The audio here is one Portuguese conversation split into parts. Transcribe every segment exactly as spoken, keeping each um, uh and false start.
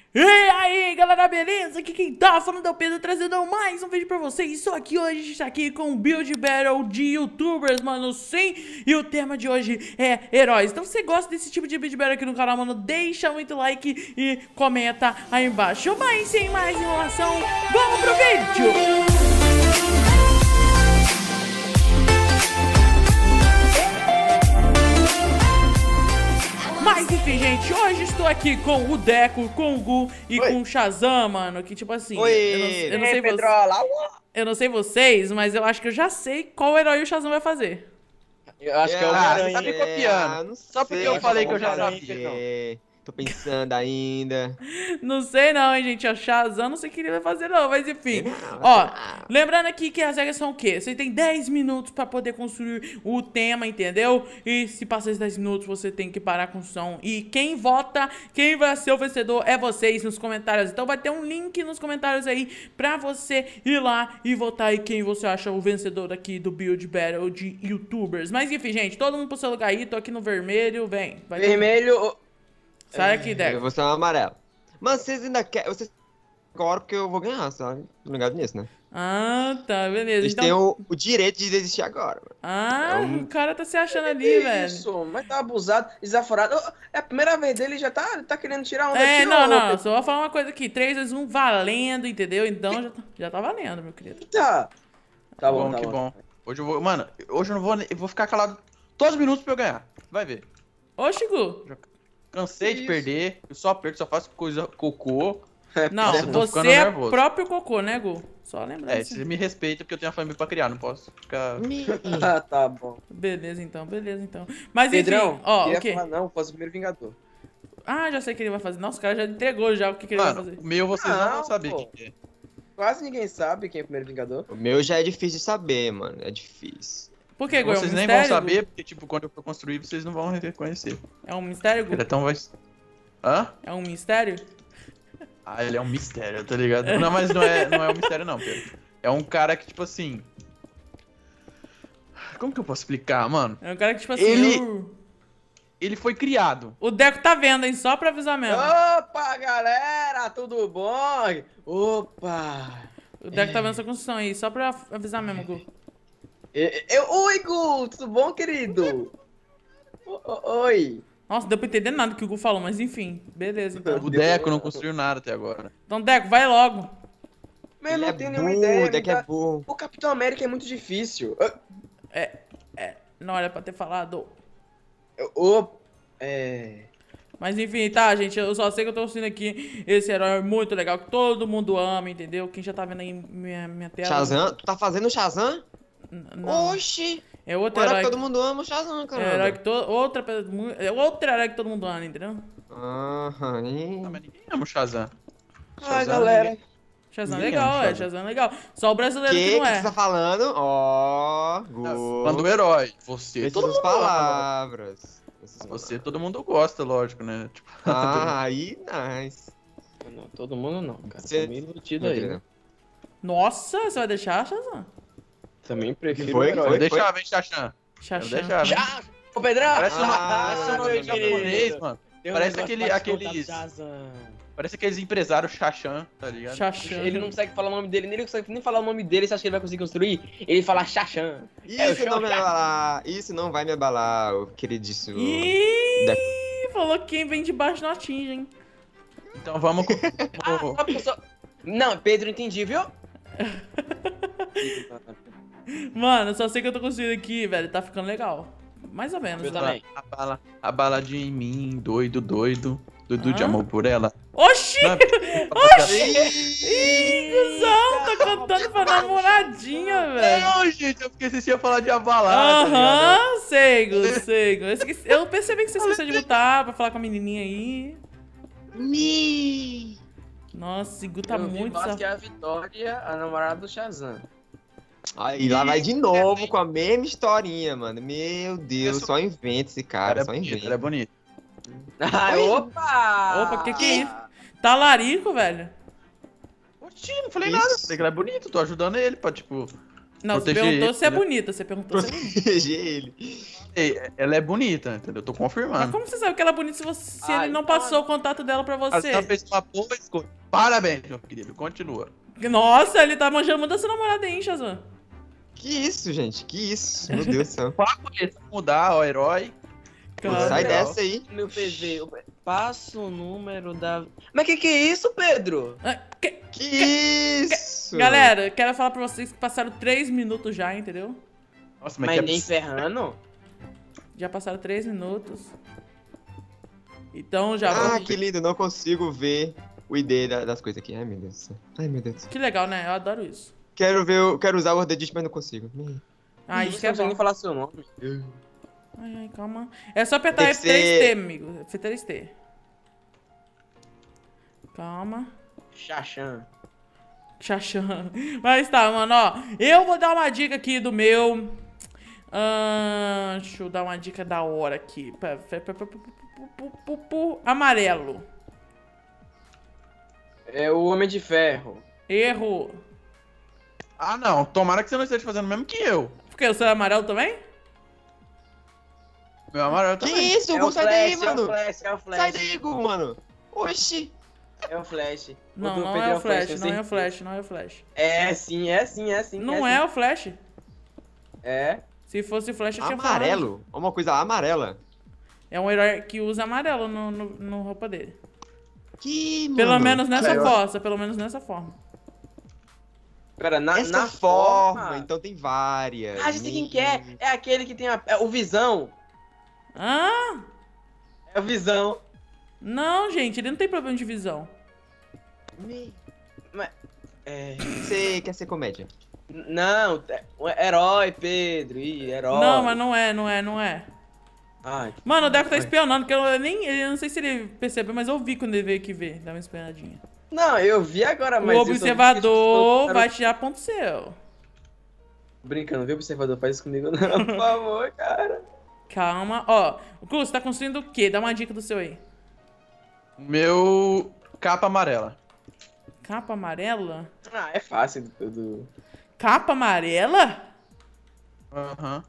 E aí galera, beleza? Aqui quem tá falando é o Pedro, trazendo mais um vídeo pra vocês. Só que hoje a gente tá aqui com um build battle de youtubers, mano, sim. E o tema de hoje é heróis. Então se você gosta desse tipo de build battle aqui no canal, mano, deixa muito like e comenta aí embaixo. Mas sem mais enrolação, vamos pro vídeo! Mas enfim, gente, hoje estou aqui com o Deco, com o Gu e Oi. com o Shazam, mano. Que tipo assim, Oi. eu não, eu não Ei, sei vo- Pedrola. eu não sei vocês, mas eu acho que eu já sei qual herói o Shazam vai fazer. Eu acho que é o Ah, Homem-Aranha. você tá me copiando. Ah, não Só porque sei, eu acho falei que que é eu já Homem-Aranha, sabia. Pedrão. Tô pensando ainda. Não sei não, hein, gente. O Shazam não sei o que ele vai fazer não, mas enfim. Não, Ó, não. lembrando aqui que as regras são o quê? Você tem dez minutos pra poder construir o tema, entendeu? E se passar esses dez minutos, você tem que parar a construção. E quem vota, quem vai ser o vencedor é vocês nos comentários. Então vai ter um link nos comentários aí pra você ir lá e votar aí quem você acha o vencedor aqui do Build Battle de YouTubers. Mas enfim, gente, todo mundo pro seu lugar aí. Tô aqui no vermelho, vem. Vai ter- Vermelho. Sai aqui, Eu Deco. vou ser um amarelo. Mas vocês ainda querem. Vocês agora porque eu vou ganhar, sabe? Tô ligado nisso, né? Ah, tá, beleza. Vocês Então... têm o, o direito de desistir agora, mano. Ah, É um- o cara tá se achando ali, velho. Isso, mas tá abusado, desaforado. Ô, é a primeira vez dele, já tá, tá querendo tirar onda É, aqui, não, ô, não, Pedro. só vou falar uma coisa aqui. três, dois, um, valendo, entendeu? Então já, tá- já tá valendo, meu querido. Tá. Tá bom, bom, tá que bom. bom. Hoje eu vou. Mano, hoje eu não vou. ne- Eu vou ficar calado todos os minutos pra eu ganhar. Vai ver. Ô, Chico. Cansei Que de isso? perder. Eu só perco, só faço coisa cocô. Não, eu tô você ficando é nervoso. próprio cocô, né, Gu? Só lembrando. É, assim. você me respeita porque eu tenho a família pra criar, não posso ficar. Ah, tá bom. Beleza, então, beleza, então. Mas enfim, Pedrão, ó, queria o quê? falar não, fosse o primeiro Vingador. Ah, já sei o que ele vai fazer. Nossa, o cara já entregou já o que, que ele vai Mano, fazer. o meu vocês não, Não, vão saber pô. quem que é. Quase ninguém sabe quem é o primeiro Vingador. O meu já é difícil de saber, mano. É difícil. Por que, Gu? É um Vocês nem mistério? vão Gu? saber, porque, tipo, quando eu for construir, vocês não vão reconhecer. É um mistério, Gu? Ele é tão vai. Hã? É um mistério? Ah, ele é um mistério, tá ligado? Não, mas não é, não é um mistério, não, Pedro. É um cara que, tipo assim. Como que eu posso explicar, mano? É um cara que, tipo assim, Ele- uh, Ele foi criado. o Deco tá vendo, hein? Só pra avisar mesmo. Opa, galera, tudo bom? Opa! O Deco tá vendo essa construção aí, só pra avisar mesmo, Gu. Eu, eu- oi, Gu, tudo bom, querido? O- o- Oi. Nossa, não deu pra entender nada que o Gu falou, mas enfim. Beleza, então. O Deco não construiu nada até agora. Então, Deco, vai logo. Mas eu Ele não é tenho nenhuma burro, ideia. o deck me é dá- burro. O Capitão América é muito difícil. Eu- Não era pra ter falado. eu- o- é... Mas enfim, tá, gente. Eu só sei que eu tô assistindo aqui esse herói muito legal, que todo mundo ama, entendeu? Quem já tá vendo aí minha, minha tela. Shazam? Tu tá fazendo o Shazam? N- Não. Oxi! É outro Agora herói. que todo mundo ama o Shazam, É um caramba. herói que to... outra... pe- mu- é outro herói que todo mundo ama, entendeu? Aham. ih. Ah, mas ninguém ama o Shazam. Ai, Shazam, galera. ninguém- Shazam é Ninguém legal, ama é. Shazam. Shazam é legal. Só o brasileiro Que que que não você é. tá falando? Ó, Gu. Falando do herói. Você, todo Essas mundo ama. palavras. Essas Você, todo mundo gosta, lógico, né? Tipo, Ah, aí, nice. Não, todo mundo não, cara. Você- Tô meio iludido aí. né? Nossa, você vai deixar, Shazam? Também prefiro Foi? o herói. eu Foi? deixava, hein, Xaxã? Eu Xaxã. deixava, hein? Já! Ô, Pedrão! Parece um Ah, parece um meu nome querido. japonês, mano. Tem um parece negócio aquele- pra te contar aqueles- do Shazam. Parece aqueles empresários Xaxã, tá ligado? Xaxã. Ele não consegue falar o nome dele, nem ele consegue nem falar o nome dele. Você acha que ele vai conseguir construir? Ele fala Xaxã. É, o Isso não vai me Shazam. abalar. Isso não vai me abalar, o queridíssimo. Ih, falou que quem vem de baixo não atinge, hein? Então vamos com. Ah, com- uma pessoa... Não, Pedro, entendi, viu? Mano, eu só sei que eu tô construindo aqui, velho. Tá ficando legal. Mais ou menos. Eu né? também. a bala, a baladinha em mim, doido, doido. Doido de Hã? amor por ela. Oxi! Não, Ih, cuzão, tá cantando pra namoradinha, velho. Não, gente, eu esqueci se ia falar de abalada. tá ligado? Aham, sei, Gu, sei, Gu. Eu, esqueci- eu percebi que você esqueceu de botar pra falar com a menininha aí. Me. Nossa, esse Gu tá Eu vi muito Vasco safado. e a Vitória, a namorada do Shazam. Aí lá vai de novo com a mesma historinha, mano. Meu Deus, Isso- só inventa esse Cara, cara, é só bonito, inventa. ela é bonito. Ah, Oi? opa! Opa, que que é isso? Talarico, velho. Oxi, não falei Isso. nada. Falei que ela é bonito, tô ajudando ele pra, tipo, Não, você Proteger perguntou ele, se é né? bonita. Você perguntou se é bonita. Proteger ele. Ei, ela é bonita, entendeu? Eu tô Mas confirmando. como você sabe que ela é bonita se, você, se Ah, ele não então- passou o contato dela pra Mas você? ela fez uma boa escolha. Parabéns, meu querido. Continua. Nossa, ele tá manjando muito da sua namorada, hein, Shazam? Que isso, gente? Que isso? Meu Deus do céu. Papo esse, mudar o herói. Pô, Cara. sai legal. dessa aí. Meu P V, o- passa o número da... Mas que que é isso, Pedro? Ah, que- Que isso? Galera, quero falar pra vocês que passaram três minutos já, entendeu? Nossa, mas, Mas que nem abs- ferrando? Já passaram três minutos. Então já Ah, vou... que lindo. Não consigo ver o I D da- das coisas aqui. Ai, meu Deus do céu. Ai, meu Deus do céu. Que legal, né? Eu adoro isso. Quero ver, o- quero usar o Word Edit, mas não consigo. Ah, Ih, isso você que é não consegue bom. nem falar seu nome. Ai, ai, calma. É só apertar Tem que F três T, ser- amigo. F três T. Calma. Xaxã. Xaxã. Mas tá, mano, ó. Eu vou dar uma dica aqui do meu. Ahn, deixa eu dar uma dica da hora aqui. Pá, pá, pá, pá, pá, pá, pá, pá, pá. Amarelo. É o Homem de Ferro. Erro. Ah, não. Tomara que você não esteja fazendo o mesmo que eu. Porque o seu é amarelo também? Meu amarelo Que também. isso? É Gu, o sai daí, Flash, é o mano. Flash, é o Flash. Sai daí, Gu, mano. Oxi. É o Flash. Não, do não Pedro é o Flash, tenho não é o certeza. Flash, não é o Flash. É sim, é sim, é sim. Não é, é sim. o Flash. É. Se fosse Flash, eu tinha falado. Amarelo? Uma coisa amarela. É um herói que usa amarelo no, no, no roupa dele. Que, mano. Pelo menos nessa Sério? forma, pelo menos nessa forma. Pera, na, Essa na forma, forma... então tem várias. Ah, já sei quem que é. É aquele que tem a... é o Visão. Ah! É o Visão. Não, gente, ele não tem problema de visão. Me- É... Você quer ser comédia? N- Não, é um herói, Pedro. Ih, herói. Não, mas não é, não é, não é. Ai, Mano, o Deco tá espionando, porque eu nem. Eu não sei se ele percebeu, mas eu vi quando ele veio aqui ver, dar uma espionadinha. não, eu vi agora, mas... O eu só vi que observador eles vai tirar ponto seu. Brincando, viu, observador? Faz isso comigo não, por favor, cara. Calma. Ó, o Cruz, você tá construindo o quê? Dá uma dica do seu aí. Meu capa amarela. Capa amarela? Ah, é fácil do... do... Capa amarela? Aham.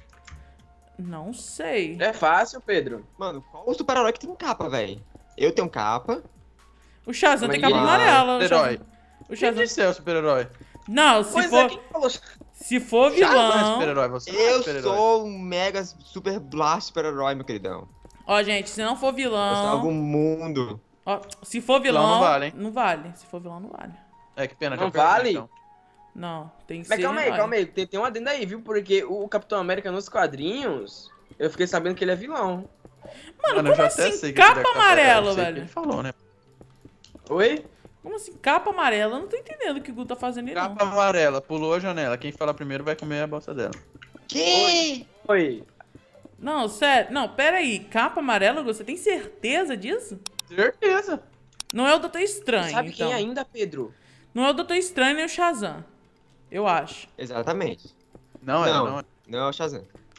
Não sei. É fácil, Pedro. Mano, qual o super-herói que tem capa, velho? Eu tenho capa. O Shazam tem Mas capa ninguém- amarela. O Super-herói. Shazam... O Quem Shazam... disse é o super-herói? Não, se Pois é, for, quem falou? se for Não é vilão... super-herói, você não é Eu super-herói. sou um mega super blast super-herói, meu queridão. Ó, gente, se não for Eu salvo vilão... o mundo. Ó, se for vilão... Vilão não vale, hein? Não vale. Se for vilão, não vale. É, que pena. Não já perdi, vale? então. Não, tem que Mas ser... calma aí, herói. calma aí. Tem, tem um adendo aí, viu? Porque o Capitão América nos quadrinhos, eu fiquei sabendo que ele é vilão. Mano, Mano, eu como já até assim? sei que Capa ele é amarela, eu sei que velho. Ele falou, né? Oi? Como assim? Capa amarela? Eu não tô entendendo o que o Gu tá fazendo aí, não. Capa amarela, pulou a janela. Quem falar primeiro vai comer a bolsa dela. Que? Oi. Não, sério. Não, pera aí. Capa amarela, Gu? Você tem certeza disso? Certeza. Não é o Doutor Estranho, Sabe então. quem ainda, Pedro? Não é o Doutor Estranho nem o Shazam. Eu acho. Exatamente. Não, é, Não. não é. Não é o Shazam.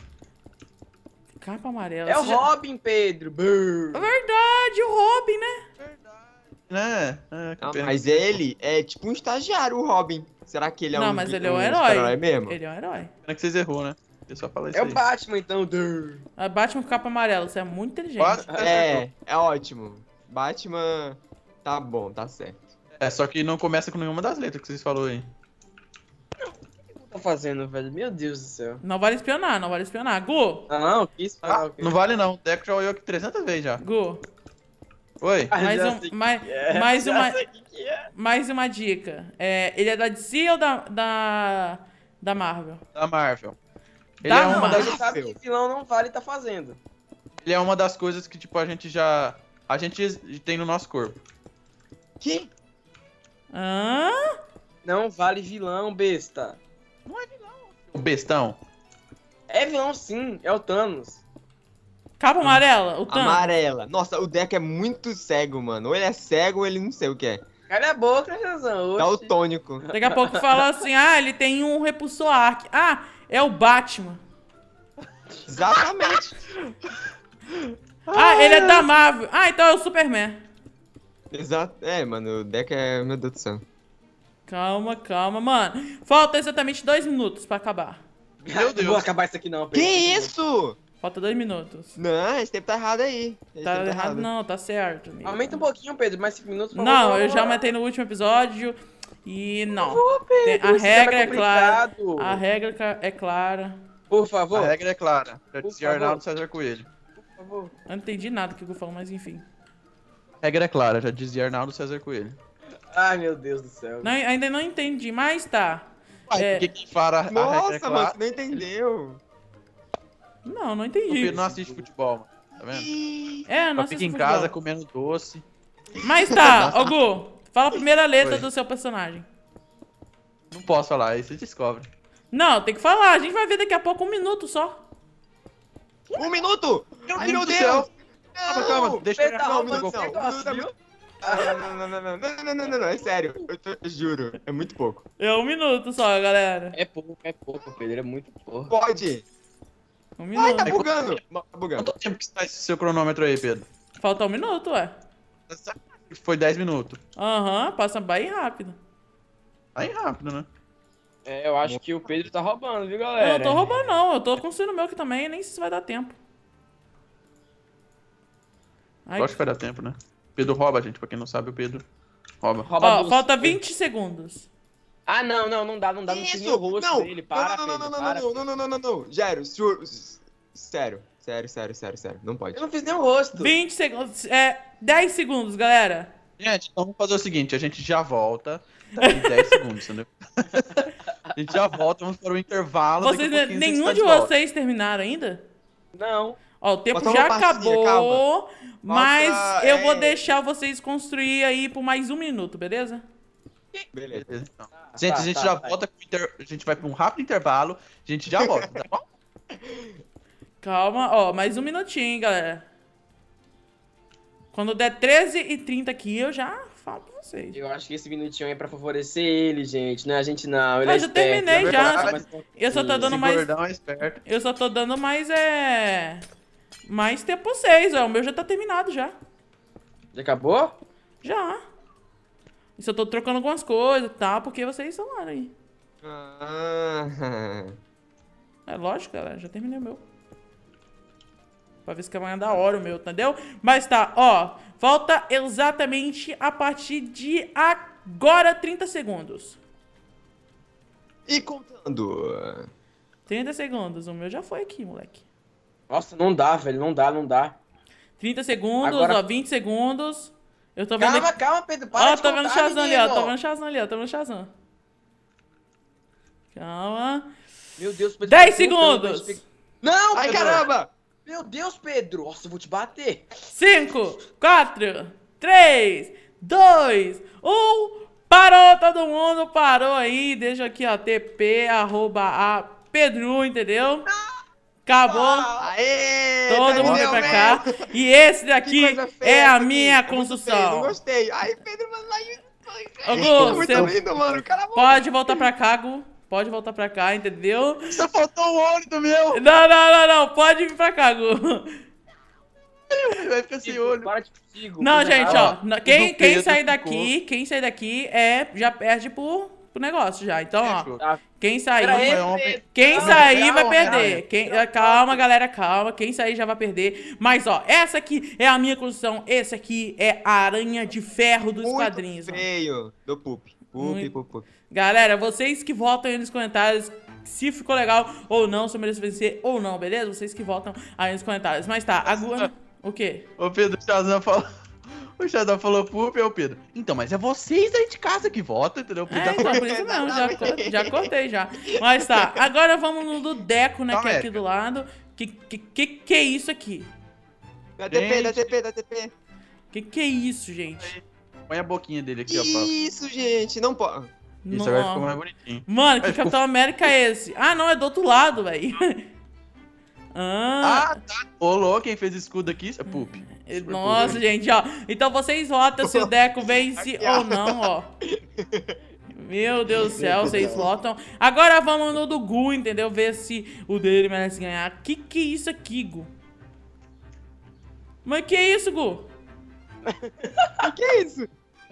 Capa amarela. É o Você já- Robin, Pedro. Brrr. É verdade, o Robin, né? Né? É, que Não, pena. mas ele é tipo um estagiário, o Robin. Será que ele é não, um mas vi- ele é um super-herói herói. mesmo? Ele é um herói. Pena que vocês errou, né? Eu só falei isso É aí. o Batman, então. Brrr. A Batman com capa amarela, você é muito inteligente. Quase É, é ótimo. Batman tá bom, tá certo. É, só que não começa com nenhuma das letras que vocês falaram aí. O que eu tô fazendo, velho? Meu Deus do céu. Não vale espionar, não vale espionar. Gu, Ah, não, quis falar Ah, o quê? não vale não. O Deco já olhou aqui trezentas vezes já. Gu, Oi? Ah, mais, já um, sei que mais, é, mais já uma, sei que que é. mais uma dica. É, ele é da D C ou da, da, da Marvel? Da Marvel. Ele Da é, uma Marvel. das, Você sabe que vilão não vale tá fazendo. ele é uma das coisas que, tipo, a gente já... A gente tem no nosso corpo. Que? Hã? Não vale vilão, besta. O bestão. É vilão sim, é o Thanos. Capa amarela? O Thanos? Amarela. Nossa, o Deco é muito cego, mano. Ou ele é cego ou ele não sei o que é. Cala a boca, Jazão. Tá o tônico. Daqui a pouco fala assim, ah, ele tem um repulsor arc. Ah, é o Batman. Exatamente. Ah, ele é da Marvel. Ah, então é o Superman. Exato. É, mano, o Deco é. Meu Deus do céu. Calma, calma, mano. Falta exatamente dois minutos pra acabar. Meu Deus. Não vou acabar isso aqui não, Que Pedro. isso? Falta dois minutos. Não, esse tempo tá errado aí. Esse Tá tempo errado não, tá certo, amigo. Aumenta um pouquinho, Pedro, mais cinco minutos. por Não, favor. eu já aumentei no último episódio e não. Por favor, Pedro, Tem- a isso regra é é clara. complicado. A regra ca- é clara. Por favor. A regra é clara. Já Por dizia favor. Arnaldo César Coelho. Por favor. Eu não entendi nada que o Gu falou, mas enfim. A regra é clara, já dizia Arnaldo César Coelho. Ai, meu Deus do céu. Não, ainda não entendi, mas tá. Uai, É. porque quem fala a regra é Nossa, clara, mano, você não entendeu. Não, não o entendi. Pedro não assiste futebol, mano. Tá vendo? É, não Só fica assisto em futebol. casa comendo doce. Mas tá, ô Gu, fala a primeira letra Oi. do seu personagem. Não posso falar, aí você descobre. Não, tem que falar, a gente vai ver daqui a pouco um minuto só. Um minuto! Ai, Meu do Deus! céu. Não! Calma, calma, deixa Pedro eu tá Não, roubando não, esse não, negócio, não, viu? Ah, não, não, não, não, não, não, não, não, não, não, é sério, eu, tô- eu juro, é muito pouco. É um minuto só, galera. É pouco, é pouco, Pedro, é muito pouco. Pode! Um Ai, minuto. tá bugando! Tá bugando. Quanto tempo que está esse seu cronômetro aí, Pedro? Falta um minuto, ué. Foi dez minutos. Aham, passa bem rápido. Aí rápido, né? É, eu acho que o Pedro tá roubando, viu, Eu galera? não tô roubando, não. Eu tô construindo o meu aqui também, nem sei se vai dar tempo. Ai, Lógico que vai dar tempo, né? Pedro rouba, gente. Pra quem não sabe, o Pedro rouba. Rouba ó, doce, falta Pedro. vinte segundos. Ah, não, não, não dá, não dá, não tem nem o Isso! rosto Não! dele. Para, não, não, Pedro, não, para. não, não, não, não, não, não, não, Gero, juro, sério, sério, sério, sério, sério, não pode. Eu não fiz nem o rosto. vinte segundos. É, dez segundos, galera. Gente, então vamos fazer o seguinte. A gente já volta daqui dez segundos, entendeu? A gente já volta, vamos para o intervalo. Vocês, daqui a pouquinho a gente nenhum tá de volta. vocês terminaram ainda? Não. Ó, o tempo Falta já uma passinha, acabou, mas eu vou é. deixar vocês construir aí por mais um minuto, beleza? Beleza. Beleza, então. Tá, Gente, tá, a gente tá, já vai. volta com o inter... A gente vai para um rápido intervalo. A gente já volta, tá bom? Calma, ó, mais um minutinho, hein, galera. Quando der treze e trinta aqui, eu já falo pra vocês. Eu acho que esse minutinho aí é pra favorecer ele, gente. Não é a gente, não. Ele Ah, é já esperto, terminei na já, verdade, só- mas- Eu só tô dando Esse mais. gordão é esperto. Eu só tô dando mais, é. Mais tempo pra vocês, ó. O meu já tá terminado já. Já acabou? Já. Eu só tô trocando algumas coisas e tal, porque vocês falaram aí. Ah, É lógico, galera, já terminei o meu. Pra ver se que amanhã da hora o meu, entendeu? Mas tá, ó. Falta exatamente a partir de agora trinta segundos. e contando. trinta segundos. O meu já foi aqui, moleque. Nossa, não dá, velho. Não dá, não dá. trinta segundos, Agora- ó, vinte segundos. Eu tô vendo Calma, aqui. calma, Pedro. Para Ó, de tô vendo o contar, Shazam ali, ó. Tô menino. vendo o Shazam ali, ó. Tô vendo o Shazam. Calma. Meu Deus, Pedro. dez tá contando, segundos. a gente tem- Não, Ai, Pedro. caramba! Meu Deus, Pedro. Nossa, eu vou te bater. cinco, quatro, três, dois, um. Parou, todo mundo parou aí. Deixa aqui, ó, T P, arroba a Pedro, entendeu? Acabou. Aê! Todo mundo vem terminei pra o cá. meu. E esse Que daqui coisa feia é a essa aqui. minha É muito feio, construção. Não gostei. Ai, Pedro, mano, aí. Ô, Gu, É muito você lindo, mano. Cara, pode voltar pra cá, Gu. Pode voltar pra cá, entendeu? Só faltou o olho do meu. Não, não, não, não. Pode vir pra cá, Gu. Vai ficar sem Pedro, olho. para de contigo. Não, coisa gente, rara. ó. n- Quem, do quem Pedro sair ficou. daqui, quem sair daqui é, já perde pro, pro negócio já. Então, ó. Fechou. Tá. Quem sair. Pera aí, Foi ontem. Pedro. Quem Calma, sair calma, vai perder. calma. Quem, eh, calma, galera, calma. Quem sair já vai perder. Mas, ó, essa aqui é a minha construção. Esse aqui é a aranha de ferro dos muito quadrinhos. ó. feio. Do Pup. Pup, Muito- Pup, Pup. Galera, vocês que votam aí nos comentários se ficou legal ou não, se eu mereço vencer ou não, beleza? Vocês que votam aí nos comentários. Mas tá, agora. O quê? O Pedro Shazam falou. O Shazam falou pup, é o Pedro. Então, mas é vocês aí de casa que votam, entendeu? O Pedro É, já então, falou. por isso mesmo, já, co- já cortei já. Mas tá, agora vamos no do Deco, né, que é aqui do lado. Que que, que que é isso aqui? Dá T P, dá Gente. T P, dá T P. Que que é isso, gente? Põe a boquinha dele aqui, ó. Pra... Isso, gente, não pode. Isso agora ficou Nossa. mais bonitinho. Mano, que Mas ficou- Capitão América é esse? Ah, não, é do outro lado, velho. Ah, Ah, tá. Ô, quem fez escudo aqui? É pup. eh, Super nossa, pup. gente, ó. Então vocês votam se o Deco vence Aqui, ó. ou não, ó. Meu Deus do céu, vocês votam. Agora vamos no do Gu, entendeu? Ver se o dele merece ganhar. Que que é isso aqui, Gu? Mas que é isso, Gu? O que é isso?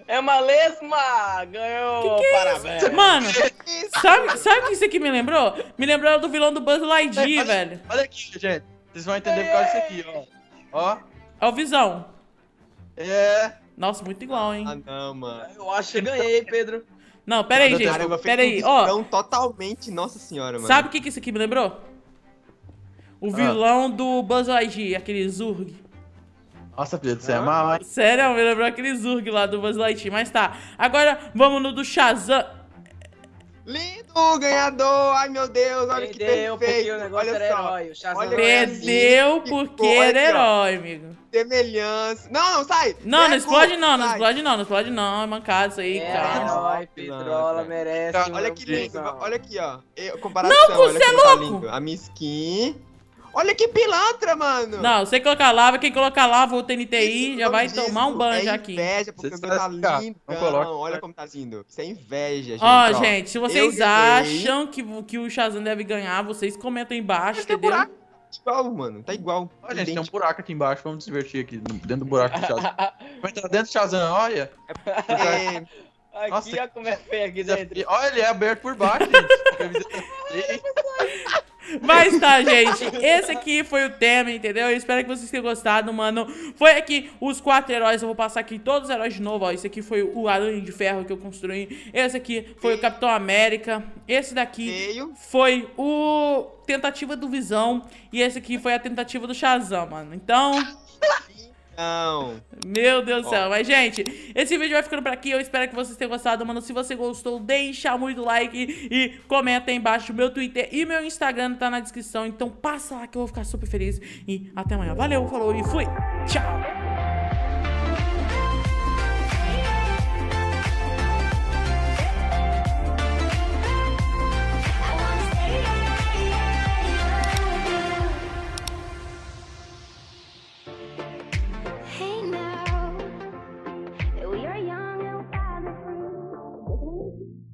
É uma lesma! Ganhou! Que que é Parabéns! isso? Mano, sabe, sabe o que isso aqui me lembrou? Me lembrou do vilão do Buzz Lightyear, olha, velho. Olha aqui, gente. Vocês vão entender por causa disso aqui, ó. Ó. É o Visão. É. Nossa, muito igual, hein? Ah, não, mano. Eu acho que ganhei, Pedro. Não, pera aí, Caramba, gente. Caramba, Pera aí, feito um ó. vilão totalmente, nossa senhora, mano. Sabe o que, que isso aqui me lembrou? O vilão do Buzz Lightyear, aquele Zurg. Nossa, Pedro, você é mal, hein? Sério, me lembrou aquele Zurg lá do Buzz Lightyear. Mas tá, agora vamos no do Shazam. Lindo, ganhador! Ai, meu Deus, olha que Perdeu porque perfeito. o negócio Olha era só. herói. O Shazam Olha não é assim. Perdeu que porque ficou, olha era aqui, ó. herói, amigo. Semelhança. Não, não, sai! Não, não Pega explode o- não, não sai. explode não, não explode não. É mancado isso aí, É calma. herói, Pedrola, merece. Olha meu que lindo, Deus. olha aqui, ó. Eu- comparação, Não, olha você que é tá louco! lindo. A minha skin. Olha que pilantra, mano! Não, você colocar lava, quem colocar lava, o T N T I, Isso, já o vai nome tomar um disso banho é já aqui. inveja, porque Você o meu tá sabe explicar, lindo. não coloca. Olha como tá lindo. Isso é inveja, gente. Ó, Ó, gente, se eu vocês ganhei. acham que, que o Shazam deve ganhar, vocês comentam aí embaixo, Mas tem entendeu? buraco. Igual, mano. Tá igual. Ó, gente, tem um Idêntico. buraco aqui embaixo, vamos nos divertir aqui, no- dentro do buraco do Shazam. Vai entrar dentro do Shazam, olha. É, Aqui, Nossa, ó, como é feio aqui dentro. Olha, ele é aberto por baixo, gente. Camiseta feia. Mas tá, gente, esse aqui foi o tema, entendeu? Eu espero que vocês tenham gostado, mano. Foi aqui os quatro heróis, eu vou passar aqui todos os heróis de novo, ó. Esse aqui foi o Aranha de Ferro que eu construí. Esse aqui foi o Capitão América. Esse daqui Feio. foi o Tentativa do Visão. E esse aqui foi a tentativa do Shazam, mano. Então... Não. Meu Deus do Ó. céu. Mas, gente, esse vídeo vai ficando por aqui. Eu espero que vocês tenham gostado, mano. Se você gostou, deixa muito like e comenta aí embaixo. Meu Twitter e meu Instagram tá na descrição. Então passa lá que eu vou ficar super feliz. E até amanhã. Valeu, falou e fui. Tchau. Hey now, we are young and wild and free.